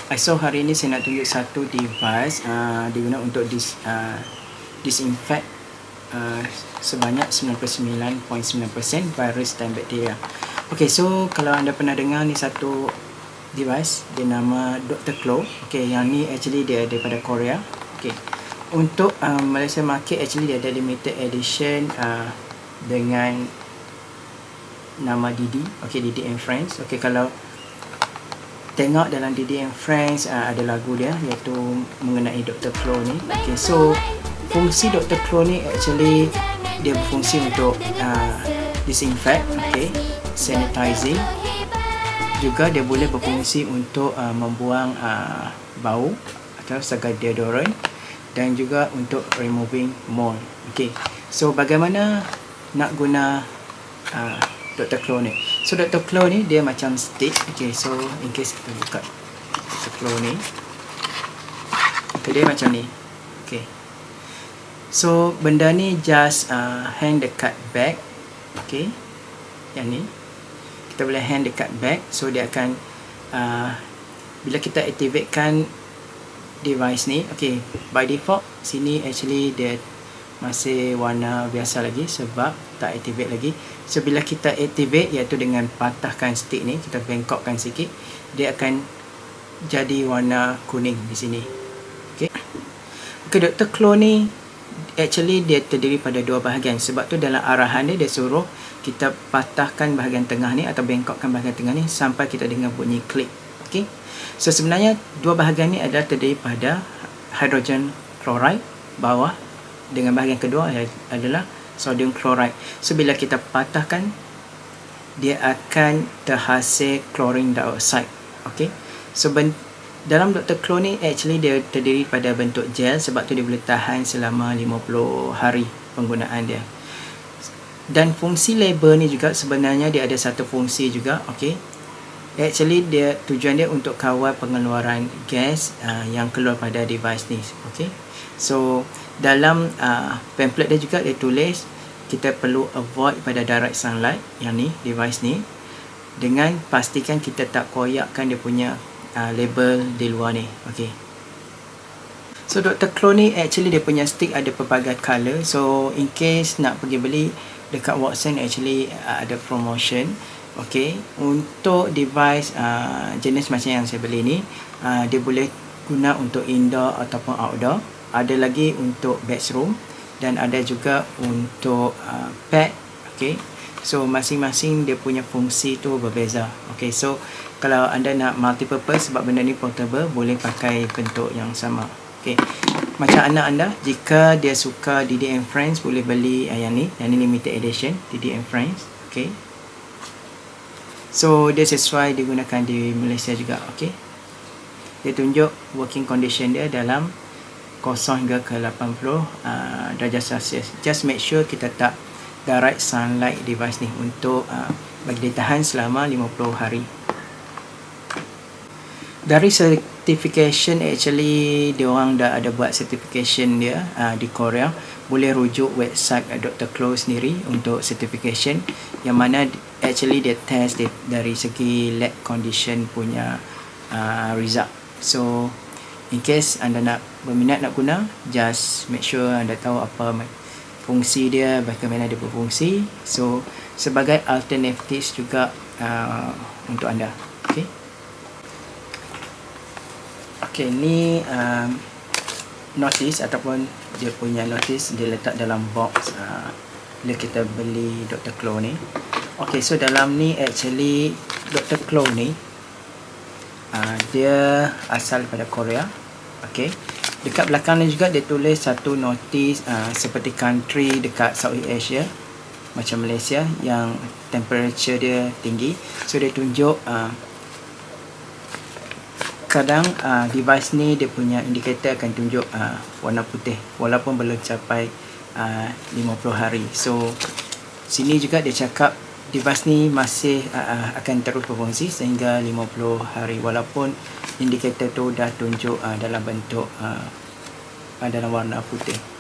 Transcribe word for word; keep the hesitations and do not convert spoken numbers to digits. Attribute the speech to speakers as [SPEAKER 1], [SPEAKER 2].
[SPEAKER 1] So hari ini saya nak tunjuk satu device uh, diguna untuk dis, uh, disinfect uh, sebanyak sembilan puluh sembilan perpuluhan sembilan peratus virus dan bakteria. Ok, so kalau anda pernah dengar ni satu device, dia nama Doctor Claw. Ok, yang ni actually dia daripada Korea. Ok, untuk uh, Malaysia market actually dia ada limited edition uh, dengan nama Didi. Ok, Didi and Friends. Ok, kalau tengok dalam Didi and Friends uh, ada lagu dia iaitu mengenai Doctor Claw ni. Okay, so fungsi Doctor Claw ni actually dia berfungsi untuk uh, disinfect, okay, sanitizing. Juga dia boleh berfungsi untuk uh, membuang uh, bau atau sebagai deodorant dan juga untuk removing mold. Okay, so bagaimana nak guna uh, Doctor Claw ni? So Doctor Claw ni dia macam stick. Okay, so in case kita buka Doctor Claw ni, okay, dia macam ni. Okay, so benda ni just uh, hang dekat bag. Okay, yang ni kita boleh hang dekat bag. So dia akan uh, bila kita activatekan device ni, okay, by default sini actually dia masih warna biasa lagi sebab tak activate lagi. So bila kita activate, iaitu dengan patahkan stick ni, kita bengkokkan sikit, dia akan jadi warna kuning di sini. Okay, okay, Doctor Claw ni actually dia terdiri pada dua bahagian. Sebab tu dalam arahan dia, dia suruh kita patahkan bahagian tengah ni atau bengkokkan bahagian tengah ni sampai kita dengar bunyi klik. Okay, so sebenarnya dua bahagian ni adalah terdiri pada hydrogen chloride bawah, dengan bahagian kedua adalah sodium chloride. So bila kita patahkan, dia akan terhasil chlorine dioxide. Okay, so dalam Doctor Claw ni actually dia terdiri pada bentuk gel, sebab tu dia boleh tahan selama lima puluh hari penggunaan dia. Dan fungsi label ni juga sebenarnya dia ada satu fungsi juga. Okay, actually dia tujuan dia untuk kawal pengeluaran gas uh, yang keluar pada device ni. Okay, so dalam uh, pamphlet dia juga dia tulis kita perlu avoid pada direct sunlight, yang ni device ni, dengan pastikan kita tak koyakkan dia punya uh, label di luar ni. Okay, so Doctor Claw ni actually dia punya stick ada pelbagai color. So in case nak pergi beli dekat Watson, actually uh, ada promotion. Okay, untuk device uh, jenis macam yang saya beli ni, uh, dia boleh guna untuk indoor ataupun outdoor. Ada lagi untuk bedroom dan ada juga untuk uh, pet. Okay, so masing-masing dia punya fungsi tu berbeza. Okay, so kalau anda nak multi-purpose, sebab benda ni portable, boleh pakai bentuk yang sama. Okay, macam anak anda, jika dia suka Didi and Friends, boleh beli uh, yang ni, yang ni limited edition Didi and Friends. Okay, so dia sesuai digunakan di Malaysia juga. Okay, dia tunjuk working condition dia dalam kosong hingga ke lapan puluh uh, darjah Celsius. Just make sure kita tak direct sunlight device ni untuk uh, bagi dia tahan selama lima puluh hari. Dari certification, actually dia orang dah ada buat certification dia uh, di Korea. Boleh rujuk website uh, Doctor Claw sendiri untuk certification, yang mana actually dia test dia dari segi lab condition punya uh, result. So in case anda nak berminat nak guna, just make sure anda tahu apa fungsi dia, bagaimana dia berfungsi. So sebagai alternatives juga uh, untuk anda. Okay, okay, ni um, notice ataupun dia punya notice dia letak dalam box uh, bila kita beli Doctor Claw ni. Okay, so dalam ni actually Doctor Claw ni uh, dia asal daripada Korea. Okay, dekat belakang ni juga dia tulis satu notice uh, seperti country dekat Southeast Asia macam Malaysia yang temperature dia tinggi. So dia tunjuk uh, kadang uh, device ni dia punya indicator akan tunjuk uh, warna putih walaupun belum capai uh, lima puluh hari. So sini juga dia cakap device ni masih uh, akan terus berfungsi sehingga lima puluh hari walaupun indikator tu dah tunjuk uh, dalam bentuk uh, dalam warna putih.